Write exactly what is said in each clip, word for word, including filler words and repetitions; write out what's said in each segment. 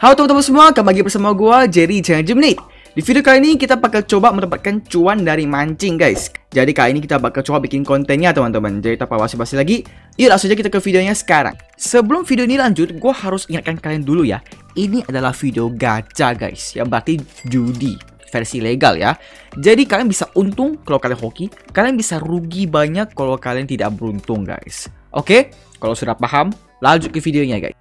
Halo teman-teman semua, kembali lagi bersama gua Jerry Channel Gemini. Di video kali ini kita bakal coba mendapatkan cuan dari mancing guys. Jadi kali ini kita bakal coba bikin kontennya teman-teman. Jadi tanpa basa-basi lagi, yuk langsung aja kita ke videonya sekarang. Sebelum video ini lanjut, gua harus ingatkan kalian dulu ya. Ini adalah video gacha guys, yang berarti judi versi legal ya. Jadi kalian bisa untung kalau kalian hoki, kalian bisa rugi banyak kalau kalian tidak beruntung guys. Oke, kalau sudah paham, lanjut ke videonya guys.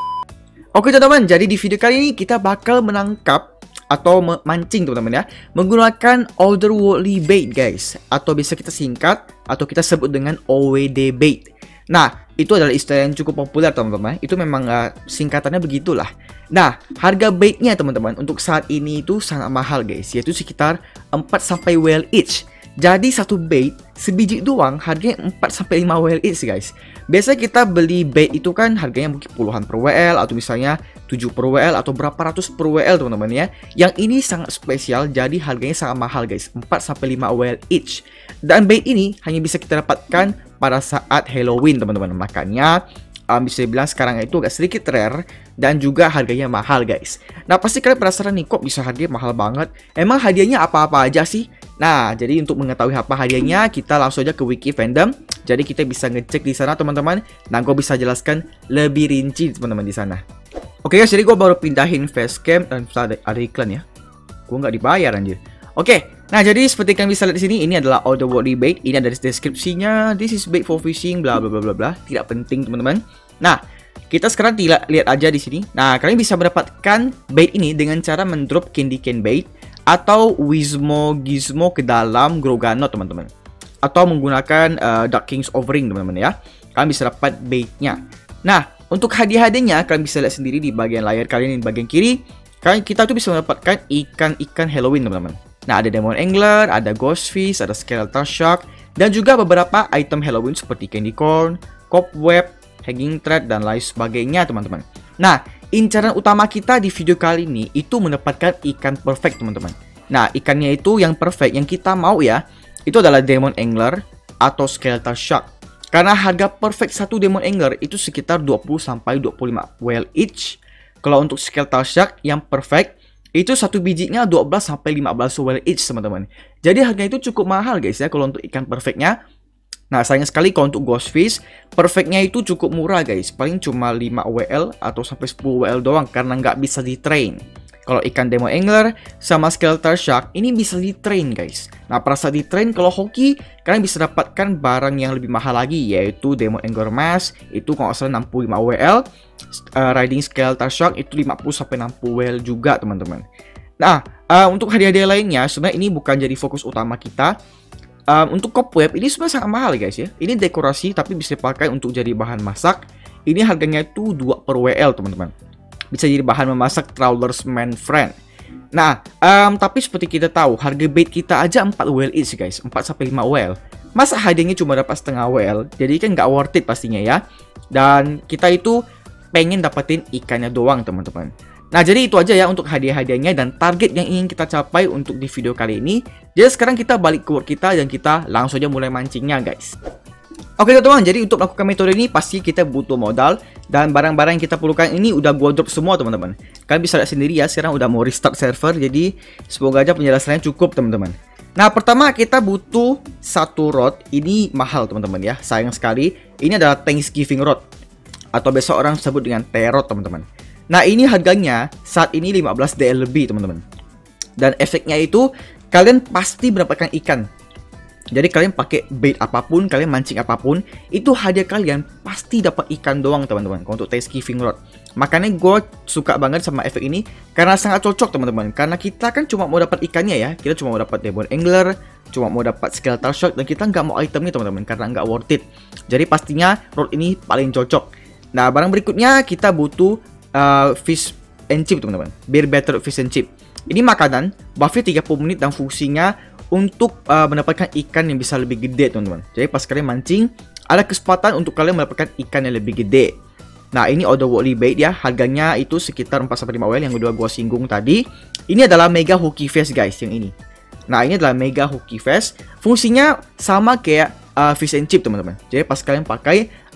Oke teman-teman, jadi di video kali ini kita bakal menangkap atau memancing teman-teman ya, menggunakan otherworldly bait guys, atau bisa kita singkat atau kita sebut dengan O W D bait. Nah, itu adalah istilah yang cukup populer teman-teman. Itu memang uh, singkatannya begitulah. Nah, harga baitnya teman-teman untuk saat ini itu sangat mahal guys, yaitu sekitar empat sampai W L each. Jadi satu bait sebiji doang harganya empat sampai lima W L each guys. Biasa kita beli bait itu kan harganya mungkin puluhan per W L atau misalnya tujuh per W L atau berapa ratus per W L teman-teman ya. Yang ini sangat spesial, jadi harganya sangat mahal guys, empat sampai lima W L each. Dan bait ini hanya bisa kita dapatkan pada saat Halloween teman-teman. Makanya um, bisa dibilang sekarang itu agak sedikit rare dan juga harganya mahal guys. Nah, pasti kalian penasaran nih, kok bisa harganya mahal banget? Emang hadiahnya apa-apa aja sih? Nah, jadi untuk mengetahui apa hadiahnya, kita langsung aja ke wiki fandom. Jadi kita bisa ngecek di sana teman-teman. Nah, gue bisa jelaskan lebih rinci teman-teman di sana. Oke guys, jadi gue baru pindahin facecam dan ada, ada iklan ya. Gue nggak dibayar anjir. Oke, nah jadi seperti kalian bisa lihat di sini, ini adalah otherworldly bait. Ini ada deskripsinya. This is bait for fishing, bla bla bla bla bla. Tidak penting teman-teman. Nah, kita sekarang tidak lihat aja di sini. Nah, kalian bisa mendapatkan bait ini dengan cara mendrop candy cane bait atau Wizmo Gizmo ke dalam Groganot teman-teman, atau menggunakan uh, Dark King's Offering teman-teman ya. Kalian bisa dapat baitnya. Nah, untuk hadiah-hadiahnya kalian bisa lihat sendiri di bagian layar kalian di bagian kiri. Kalian kita tuh bisa mendapatkan ikan-ikan Halloween teman-teman. Nah, ada Demon Angler, ada Ghost Fish, ada Skeletal Shark, dan juga beberapa item Halloween seperti Candy Corn, Cobweb, Hanging Thread, dan lain sebagainya teman-teman. Nah, incaran utama kita di video kali ini itu mendapatkan ikan perfect teman-teman. Nah, ikannya itu yang perfect yang kita mau ya, itu adalah Demon Angler atau Skeletal Shark. Karena harga perfect satu Demon Angler itu sekitar dua puluh sampai dua puluh lima W L each. Kalau untuk Skeletal Shark yang perfect itu satu bijinya dua belas sampai lima belas W L each teman-teman. Jadi harganya itu cukup mahal guys ya kalau untuk ikan perfectnya. Nah, sayang sekali kalau untuk Ghost Fish, perfectnya itu cukup murah guys. Paling cuma lima W L atau sampai sepuluh W L doang karena nggak bisa di-train. Kalau ikan Demon Angler sama Skeletal Shark ini bisa di-train guys. Nah, pada saat di-train kalau hoki, kalian bisa dapatkan barang yang lebih mahal lagi, yaitu Demon Angler Mask, itu kalau nggak salah enam puluh lima W L. Uh, Riding Skeletal Shark itu lima puluh sampai enam puluh W L juga teman-teman. Nah, uh, untuk hadiah-hadiah lainnya, sebenarnya ini bukan jadi fokus utama kita. Um, untuk Cobweb ini sebenarnya sangat mahal guys ya. Ini dekorasi tapi bisa dipakai untuk jadi bahan masak. Ini harganya itu dua per W L teman-teman. Bisa jadi bahan memasak Trawler's Man Friend. Nah, um, tapi seperti kita tahu, harga bait kita aja empat W L each guys, empat sampai lima W L. Masa hadiahnya cuma dapat setengah W L? Jadi kan nggak worth it pastinya ya. Dan kita itu pengen dapetin ikannya doang teman-teman. Nah, jadi itu aja ya untuk hadiah-hadiahnya dan target yang ingin kita capai untuk di video kali ini. Jadi sekarang kita balik ke work kita dan kita langsung aja mulai mancingnya guys. Oke teman-teman, jadi untuk melakukan metode ini pasti kita butuh modal. Dan barang-barang yang kita perlukan ini udah gua drop semua teman-teman. Kalian bisa lihat sendiri ya, sekarang udah mau restart server. Jadi semoga aja penjelasannya cukup teman-teman. Nah, pertama kita butuh satu rod. Ini mahal teman-teman ya, sayang sekali. Ini adalah Thanksgiving rod, atau biasa orang sebut dengan T-rod teman-teman. Nah, ini harganya saat ini lima belas D L lebih teman-teman. Dan efeknya itu kalian pasti mendapatkan ikan. Jadi kalian pakai bait apapun, kalian mancing apapun, itu hadiah kalian pasti dapat ikan doang teman-teman. Untuk Thanksgiving rod. Makanya gue suka banget sama efek ini karena sangat cocok teman-teman. Karena kita kan cuma mau dapat ikannya ya. Kita cuma mau dapat Demon Angler, cuma mau dapat Skeletal Shark, dan kita nggak mau itemnya teman-teman karena nggak worth it. Jadi pastinya rod ini paling cocok. Nah, barang berikutnya kita butuh Uh, fish and chip teman-teman, Bear Better Fish and Chip. Ini makanan, buffnya tiga puluh menit dan fungsinya untuk uh, mendapatkan ikan yang bisa lebih gede teman-teman. Jadi pas kalian mancing, ada kesempatan untuk kalian mendapatkan ikan yang lebih gede. Nah, ini otherworldly bait ya, harganya itu sekitar empat sampai lima W L yang udah gua singgung tadi. Ini adalah Mega Hooky Fish guys, yang ini. Nah, ini adalah Mega Hooky Fish. Fungsinya sama kayak uh, fish and chip teman-teman. Jadi pas kalian pakai,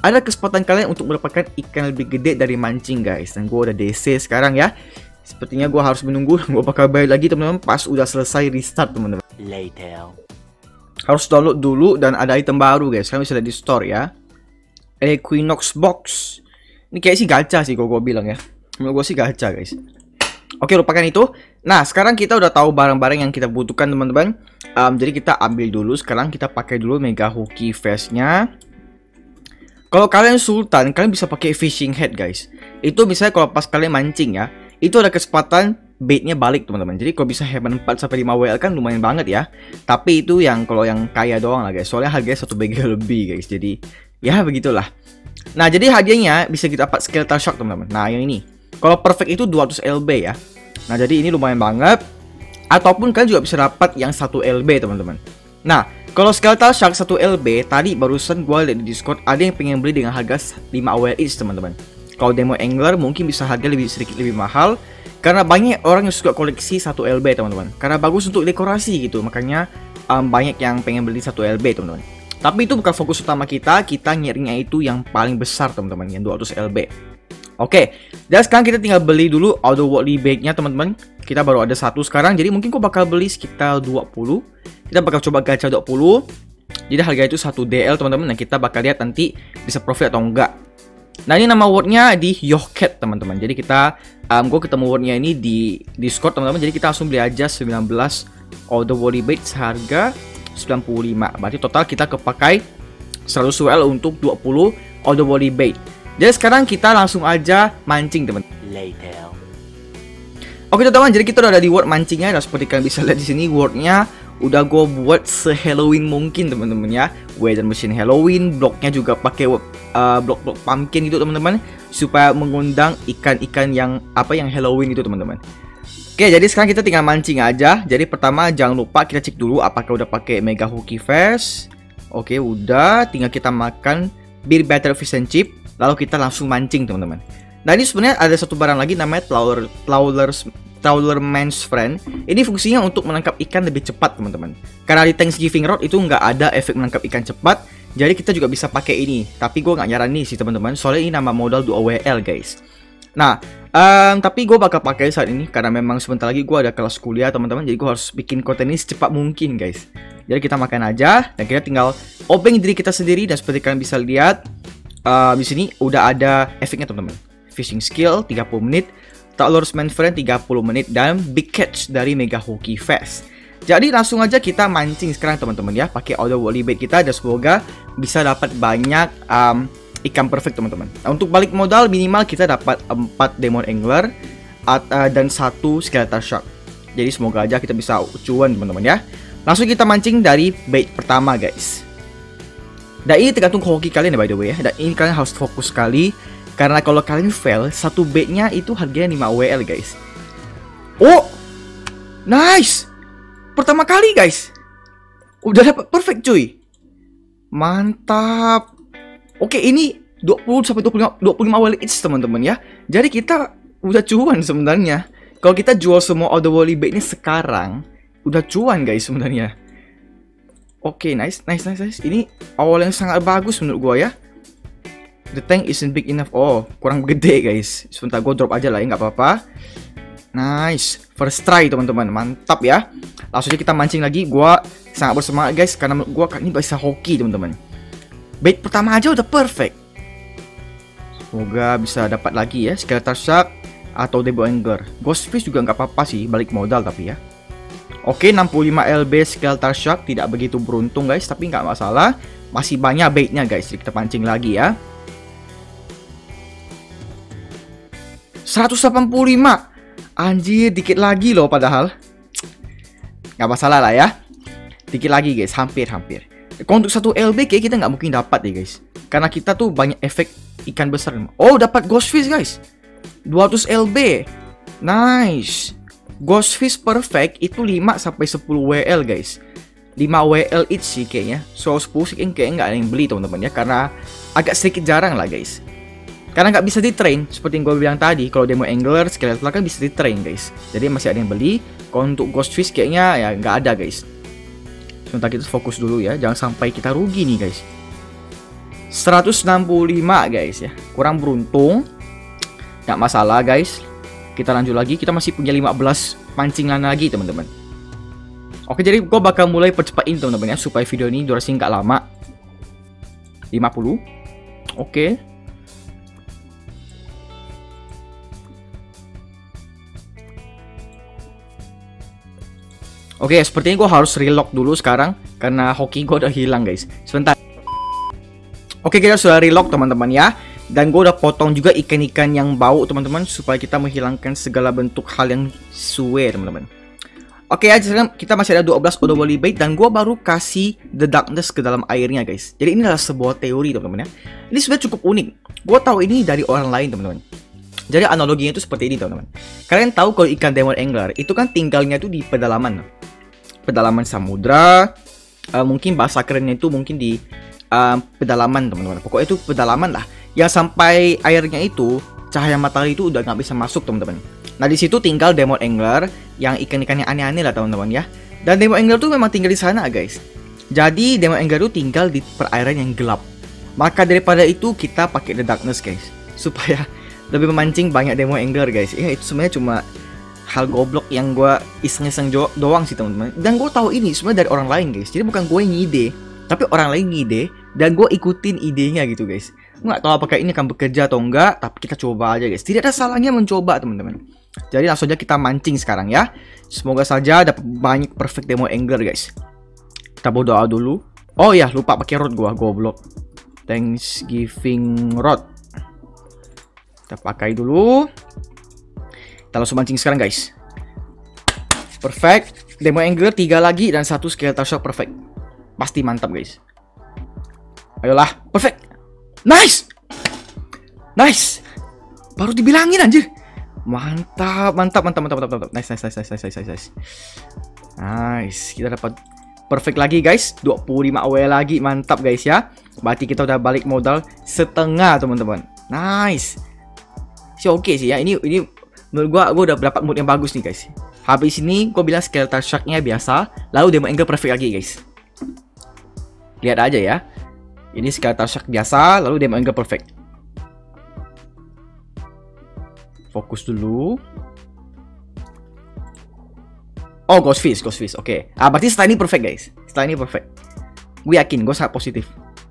ada kesempatan kalian untuk mendapatkan ikan lebih gede dari mancing guys. Dan gue udah D C sekarang ya. Sepertinya gue harus menunggu. Gue bakal bayar lagi teman-teman pas udah selesai restart teman-teman. Later. Harus download dulu dan ada item baru guys. Kalian bisa lihat di store ya. Equinox box. Ini kayak sih gacha sih kalau gue bilang ya. Menurut gue sih gacha guys. Oke, lupakan itu. Nah, sekarang kita udah tahu barang-barang yang kita butuhkan teman-teman. um, Jadi kita ambil dulu. Sekarang kita pakai dulu Mega Hoki Vest-nya. Kalau kalian sultan, kalian bisa pakai fishing head guys. Itu misalnya kalau pas kalian mancing ya, itu ada kesempatan baitnya balik teman-teman. Jadi kalau bisa hemat empat sampai lima W L kan lumayan banget ya. Tapi itu yang kalau yang kaya doang lah guys. Soalnya harganya satu B G lebih guys. Jadi ya begitulah. Nah, jadi hadiahnya bisa kita dapat Skeletal Shark teman-teman. Nah, yang ini. Kalau perfect itu dua ratus L B ya. Nah, jadi ini lumayan banget. Ataupun kalian juga bisa dapat yang satu L B teman-teman. Nah, kalau Skeletal Shark satu L B, tadi barusan gue lihat di Discord ada yang pengen beli dengan harga lima W L each teman-teman. Kalau Demo Angler mungkin bisa harga lebih sedikit lebih mahal, karena banyak orang yang suka koleksi satu L B teman-teman. Karena bagus untuk dekorasi gitu, makanya um, banyak yang pengen beli satu L B teman-teman. Tapi itu bukan fokus utama kita, kita nyarinya itu yang paling besar teman-teman, yang dua ratus L B. Oke, dan sekarang kita tinggal beli dulu Auto Worldly Bait-nya teman-teman. Kita baru ada satu sekarang, jadi mungkin kok bakal beli sekitar dua puluh. Kita bakal coba gacha dua puluh. Jadi harga itu satu D L teman-teman. Nah, kita bakal lihat nanti bisa profit atau enggak. Nah, ini nama wordnya di Yohcat teman-teman. Jadi kita, um, gue ketemu wordnya ini di Discord teman-teman. Jadi kita langsung beli aja sembilan belas Auto Worldly Bait seharga sembilan puluh lima. Berarti total kita kepakai seratus W L untuk dua puluh Auto Worldly Bait. Jadi sekarang kita langsung aja mancing teman-teman. Later. Oke teman-teman, jadi kita udah ada di word mancingnya. Dan seperti kalian bisa lihat di sini wordnya udah gue buat se-Halloween mungkin teman-teman ya. Weather machine Halloween, bloknya juga pakai uh, blok-blok pumpkin gitu teman-teman, supaya mengundang ikan-ikan yang apa yang Halloween itu teman-teman. Oke, jadi sekarang kita tinggal mancing aja. Jadi pertama jangan lupa kita cek dulu apakah udah pakai Mega Hoki Vest. Oke, udah. Tinggal kita makan Beer Battle Fish and Chip. Lalu kita langsung mancing teman-teman. Nah, ini sebenarnya ada satu barang lagi namanya Trawler Trawler's Trawler Man's Friend. Ini fungsinya untuk menangkap ikan lebih cepat teman-teman. Karena di Thanksgiving Rod itu nggak ada efek menangkap ikan cepat, jadi kita juga bisa pakai ini. Tapi gue nggak nyaranin sih teman-teman, soalnya ini nama modal dua W L guys. Nah, um, tapi gue bakal pakai saat ini karena memang sebentar lagi gue ada kelas kuliah teman-teman. Jadi gue harus bikin konten ini secepat mungkin guys. Jadi kita makan aja dan kita tinggal opening diri kita sendiri. Dan seperti kalian bisa lihat, uh, di sini udah ada efeknya teman-teman. Fishing skill tiga puluh menit, Trawler's Man's Friend tiga puluh menit, dan Big Catch dari Mega Hoki Vest. Jadi langsung aja kita mancing sekarang teman-teman ya, pakai Auto Worldly Bait kita, dan semoga bisa dapat banyak um, ikan perfect teman-teman. Nah, untuk balik modal minimal kita dapat empat Demon Angler at, uh, dan satu Skeletal Shark. Jadi semoga aja kita bisa cuan teman-teman ya. Langsung kita mancing dari bait pertama guys. Dan ini tergantung hoki kalian ya by the way ya. Dan ini kalian harus fokus sekali, karena kalau kalian fail, satu baitnya itu harganya lima W L guys. Oh, nice. Pertama kali guys, udah dapat perfect cuy. Mantap. Oke, ini dua puluh sampai dua puluh lima W L each teman-teman ya. Jadi kita udah cuan sebenarnya. Kalau kita jual semua Auto Worldly Bait ini sekarang, udah cuan guys sebenarnya. Oke, nice, nice, nice, nice. Ini awal yang sangat bagus menurut gua ya. The tank isn't big enough. Oh, kurang gede guys. Sebentar gue drop aja lah ya, nggak apa-apa. Nice, first try teman-teman, mantap ya. Langsung aja kita mancing lagi. Gue sangat bersemangat guys, karena gue kali ini bisa hoki teman-teman. Bait pertama aja udah perfect. Semoga bisa dapat lagi ya Skeletal Shark atau Debo Angler. Ghost Fish juga nggak apa-apa sih, balik modal tapi ya. Oke, enam puluh lima L B Skeletal Shark, tidak begitu beruntung guys, tapi nggak masalah. Masih banyak baitnya guys, jadi kita pancing lagi ya. seratus delapan puluh lima. Anjir, dikit lagi loh padahal. Gak masalah lah ya. Dikit lagi guys, hampir-hampir. Kalau untuk satu L B kayak kita nggak mungkin dapat ya guys. Karena kita tuh banyak efek ikan besar. Oh, dapat Ghost Fish guys, dua ratus L B. Nice. Ghost Fish perfect itu lima sampai sepuluh W L guys. lima W L each sih kayaknya. So sepuluh sih kayaknya nggak ada yang beli teman-teman ya. Karena agak sedikit jarang lah guys. Karena nggak bisa di-train, seperti yang gue bilang tadi. Kalau Demo Angler, Skeletal kan bisa di-train guys. Jadi masih ada yang beli. Kalau untuk Ghost Fish kayaknya ya nggak ada guys. Sebentar kita fokus dulu ya, jangan sampai kita rugi nih guys. seratus enam puluh lima guys ya. Kurang beruntung. Nggak masalah guys. Kita lanjut lagi. Kita masih punya lima belas pancingan lagi teman-teman. Oke, jadi gue bakal mulai percepat ini teman-teman ya, supaya video ini durasi nggak lama. lima puluh. Oke. Oke, sepertinya gue harus relock dulu sekarang karena hoki gue udah hilang guys. Sebentar. Oke, kita sudah relock teman-teman ya. Dan gue udah potong juga ikan-ikan yang bau teman-teman, supaya kita menghilangkan segala bentuk hal yang suwe teman-teman. Oke ya, sekarang kita masih ada dua belas audible bait dan gue baru kasih the darkness ke dalam airnya guys. Jadi ini adalah sebuah teori teman-teman ya. Ini sudah cukup unik. Gue tahu ini dari orang lain teman-teman. Jadi analoginya itu seperti ini teman-teman. Kalian tahu kalau ikan demon angler itu kan tinggalnya itu di pedalaman, pedalaman samudra. Uh, mungkin bahasa kerennya itu mungkin di uh, pedalaman teman-teman. Pokoknya itu pedalaman lah. Yang sampai airnya itu cahaya matahari itu udah nggak bisa masuk teman-teman. Nah di situ tinggal demon angler yang ikan-ikan yang aneh-aneh lah teman-teman ya. Dan demon angler tuh memang tinggal di sana guys. Jadi demon angler tuh tinggal di perairan yang gelap. Maka daripada itu kita pakai the darkness guys, supaya lebih memancing banyak demon angler guys. Ya itu sebenarnya cuma hal goblok yang gue iseng-iseng doang sih teman-teman. Dan gue tahu ini sebenarnya dari orang lain guys. Jadi bukan gue yang ngide, tapi orang lain ngide dan gue ikutin idenya gitu guys. Nggak tahu apakah ini akan bekerja atau enggak, tapi kita coba aja guys. Tidak ada salahnya mencoba teman-teman. Jadi langsung aja kita mancing sekarang ya. Semoga saja dapat banyak perfect demon angler guys. Kita berdoa dulu. Oh ya, lupa pakai rod gua, goblok. Thanksgiving rod. Kita pakai dulu. Kita langsung mancing sekarang guys. Perfect. Demon angler tiga lagi dan satu skeletal shark perfect. Pasti mantap guys. Ayolah, perfect. Nice. Nice. Baru dibilangin anjir. Mantap, mantap, mantap, mantap, mantap, mantap. Nice, nice, nice, nice, nice, nice, nice. Nice. Kita dapat perfect lagi guys. dua puluh lima A W lagi. Mantap guys ya. Berarti kita udah balik modal setengah teman-teman. Nice. Si oke okay sih ya. Ini ini menurut gua gua udah dapat mood yang bagus nih guys. Habis ini gua bilang skeletal sharknya biasa, lalu demon angler perfect lagi guys. Lihat aja ya. Ini skeletal shark biasa, lalu demon angler perfect. Fokus dulu. Oh, ghost fish, ghost fish. Oke. Okay. Ah, berarti setelah ini perfect, guys. Setelah ini perfect. Gue yakin, gue sangat positif.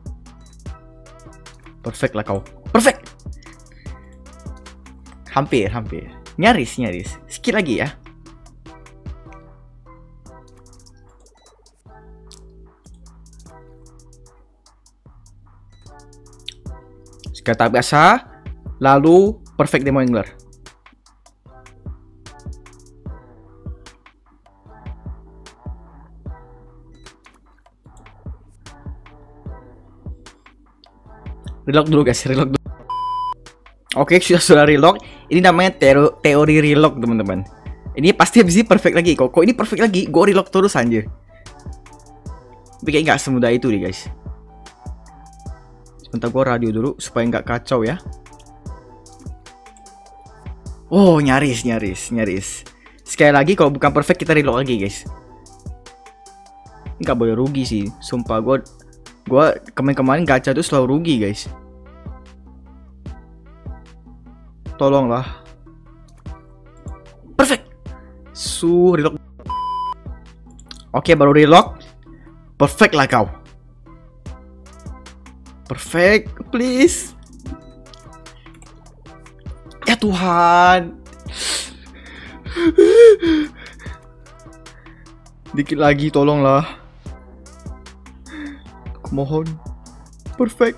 Perfect lah kau. Perfect. Hampir, hampir. Nyaris, nyaris. Sedikit lagi ya. Skeletal biasa, lalu perfect demon angler. Relock dulu guys, relock dulu. Oke, sudah sudah relock. Ini namanya tero teori relock teman-teman. Ini pasti habis ini perfect lagi. Kok kok ini perfect lagi? Gue relock terus anjir. Tapi kayak nggak semudah itu nih guys. Sebentar gue radio dulu supaya nggak kacau ya. Oh, nyaris, nyaris, nyaris. Sekali lagi kalau bukan perfect kita relock lagi guys. Nggak boleh rugi sih. Sumpah gue Gua kemarin-kemarin gacha tuh selalu rugi guys. Tolonglah. Perfect. Su relock. Oke, baru relock. Perfect lah kau. Perfect, please. Ya Tuhan. Dikit lagi, tolonglah. Mohon. Perfect.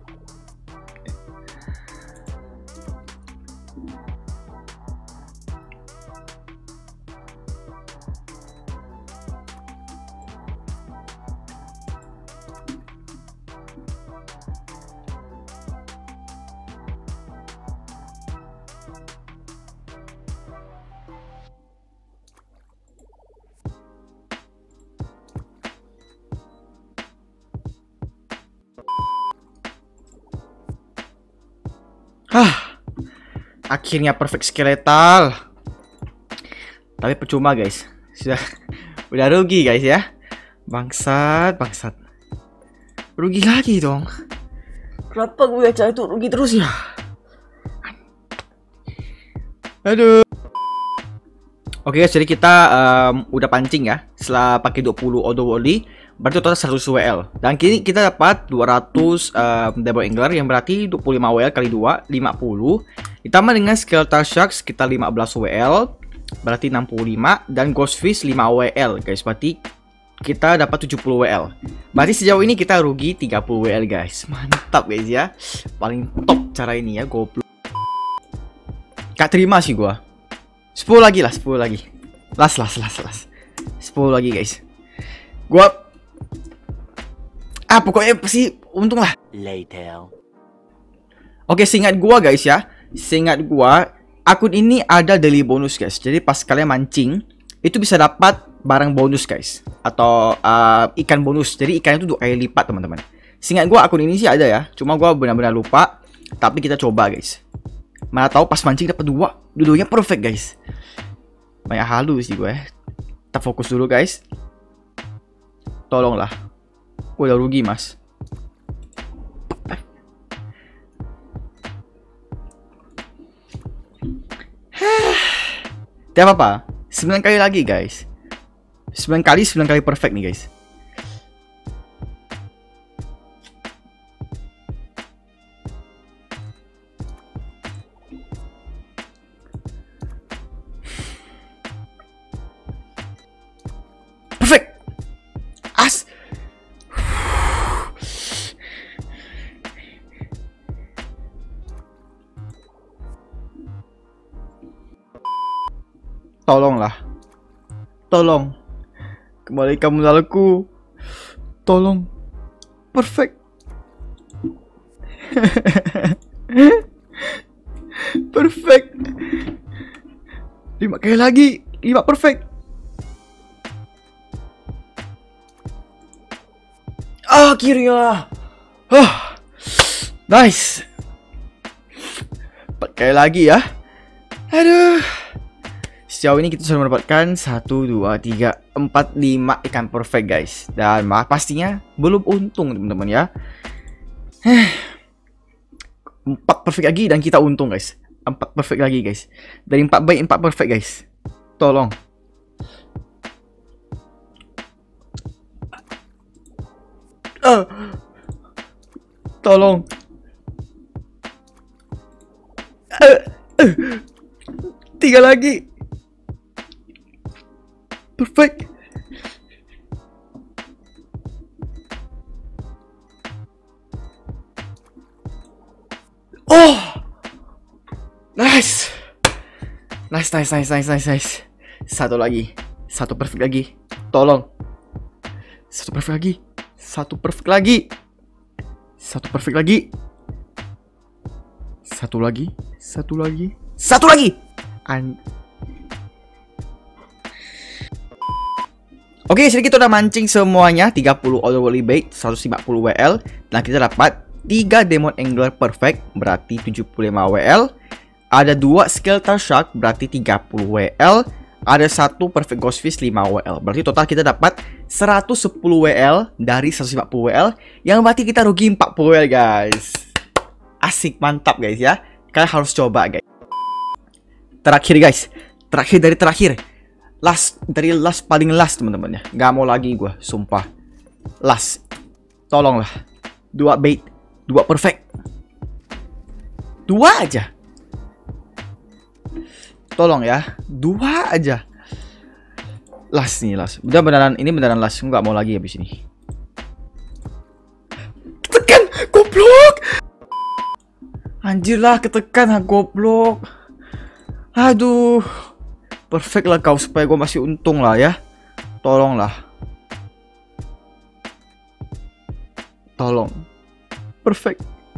Hah, akhirnya perfect skeletal. Tapi percuma guys. Sudah udah rugi guys ya. Bangsat, bangsat. Rugi lagi dong. Kenapa gue cara itu rugi terus ya? Aduh. Oke guys, jadi kita um, udah pancing ya. Setelah pakai dua puluh auto volley, berarti total seratus W L. Dan kini kita dapat dua ratus um, double angler, yang berarti dua puluh lima W L kali dua, lima puluh. Ditambah dengan skeletal shark sekitar lima belas W L, berarti enam puluh lima. Dan ghost fish lima W L guys, berarti kita dapat tujuh puluh W L. Berarti sejauh ini kita rugi tiga puluh W L guys. Mantap guys ya. Paling top cara ini ya, goblok. Gak terima sih gua. sepuluh lagi lah, sepuluh lagi. Last, last, last, last. sepuluh lagi guys. Gua Ah, pokoknya sih untung lah. Later. Oke, seingat gua guys ya. Seingat gua, akun ini ada daily bonus guys. Jadi pas kalian mancing, itu bisa dapat barang bonus guys. Atau uh, ikan bonus. Jadi ikan itu dua kali lipat teman-teman. Seingat gua akun ini sih ada ya. Cuma gua benar-benar lupa. Tapi kita coba guys. Mana tahu pas mancing dapat dua. Dua-duanya perfect guys. Banyak halu sih gue. Kita fokus dulu guys. Tolonglah. Gue udah rugi mas. Tidak apa-apa. sembilan kali lagi guys. sembilan kali sembilan kali perfect nih guys. Perfect. As. Tolonglah. Tolong. Kembalikan modalku. Tolong. Perfect. Perfect. Lima kali lagi. Lima perfect. Akhirnya. Huh. Nice. Empat kali lagi ya. Aduh. Sejauh ini kita sudah mendapatkan satu, dua, tiga, empat, lima ikan perfect guys. Dan pastinya belum untung teman-teman ya. Empat perfect lagi dan kita untung guys. Empat perfect lagi guys. Dari empat baik empat perfect guys. Tolong. Uh, tolong. Uh, uh, tiga lagi. Perfect. Oh, nice. Nice, nice, nice, nice, nice, nice. Satu lagi, satu perfect lagi. Tolong. Satu perfect lagi. Satu perfect lagi. Satu perfect lagi. Satu lagi. Satu lagi. Satu lagi. An Oke, jadi kita udah mancing semuanya. Tiga puluh auto volley bait, seratus lima puluh W L. Dan kita dapat tiga demon angler perfect, berarti tujuh puluh lima W L. Ada dua skeletal shark, berarti tiga puluh W L. Ada satu perfect ghost fish, lima W L. Berarti total kita dapat seratus sepuluh W L dari seratus lima puluh W L, yang berarti kita rugi empat puluh W L guys. Asik, mantap guys ya. Kalian harus coba guys. Terakhir guys, terakhir dari terakhir. Last, dari last paling last teman-teman ya. Gak mau lagi gue, sumpah. Last. Tolonglah. Dua bait, dua perfect. Dua aja. Tolong ya, dua aja. Last nih, last. Udah beneran, ini beneran last. Nggak mau lagi habis ini. Tekan, goblok. Anjir lah, ketekan ha, goblok. Aduh. Perfect lah kau, supaya gue masih untung lah ya. Tolonglah. Tolong. Perfect.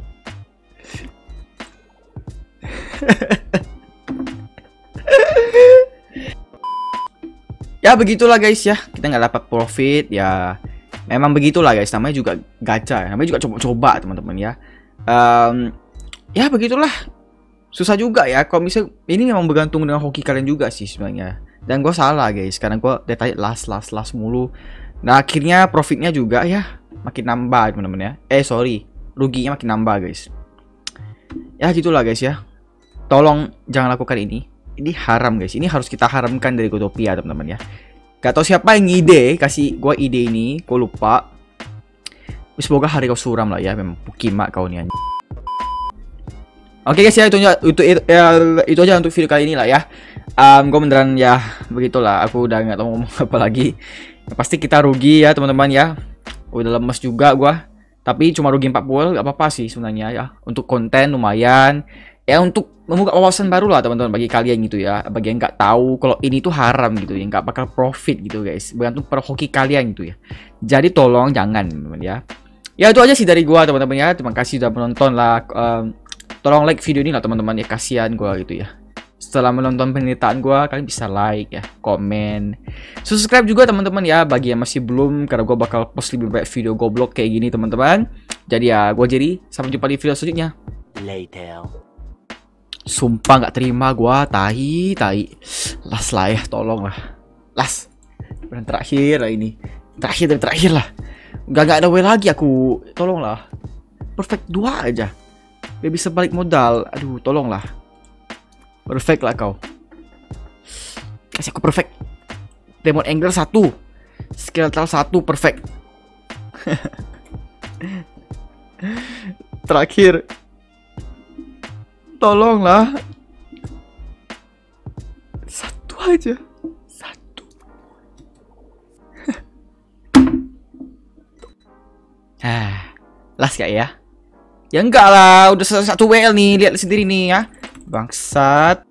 Ya begitulah guys ya. Kita nggak dapat profit ya. Memang begitulah guys. Namanya juga gacha. Namanya juga coba-coba teman-teman ya. Um, ya begitulah. Susah juga ya, kalau misalnya ini memang bergantung dengan hoki kalian juga sih sebenarnya. Dan gue salah guys, karena gue dari last last last mulu. Nah akhirnya profitnya juga ya makin nambah teman-teman ya. Eh sorry, ruginya makin nambah guys. Ya gitulah guys ya. Tolong jangan lakukan ini. Ini haram guys. Ini harus kita haramkan dari Godopia teman-teman ya. Gak tau siapa yang ide kasih gua ide ini, gua lupa. Semoga hari kau suram lah ya, memang pukimak kau nih. Oke guys ya, itu aja itu, itu, ya, itu aja untuk video kali ini lah ya. Um, gue beneran ya begitulah. Aku udah nggak tahu ngomong apa lagi. Pasti kita rugi ya teman-teman ya. Udah lemes juga gua. Tapi cuma rugi empat puluh gak apa-apa sih sebenarnya ya. Untuk konten lumayan. Ya untuk membuka wawasan baru lah teman-teman bagi kalian gitu ya. Bagi yang nggak tahu kalau ini tuh haram gitu ya, nggak bakal profit gitu guys. Bergantung per hoki kalian gitu ya. Jadi tolong jangan teman-teman ya. Ya itu aja sih dari gua teman-teman ya. Terima kasih sudah menonton lah. Um, Tolong like video ini lah teman-teman ya, kasihan gue gitu ya. Setelah menonton penderitaan gue, kalian bisa like ya, komen, subscribe juga teman-teman ya bagi yang masih belum, karena gue bakal post lebih banyak video goblok kayak gini teman-teman. Jadi ya gue jadi sampai jumpa di video selanjutnya. Later. Sumpah nggak terima gue, tahi tahi. Las lah ya, tolong lah. Las. Dan terakhir lah ini, terakhir dan terakhir lah. Gak gak ada way lagi aku, tolong lah. Perfect dua aja. Biar bisa balik modal. Aduh, tolonglah. Perfect lah kau. Kasih aku perfect. Demon angle satu. Skeletal satu perfect. Terakhir. Tolonglah. Satu aja. Satu. Ah, last gak ya? Ya enggak lah, udah satu W L nih, lihat sendiri nih ya. Bangsat.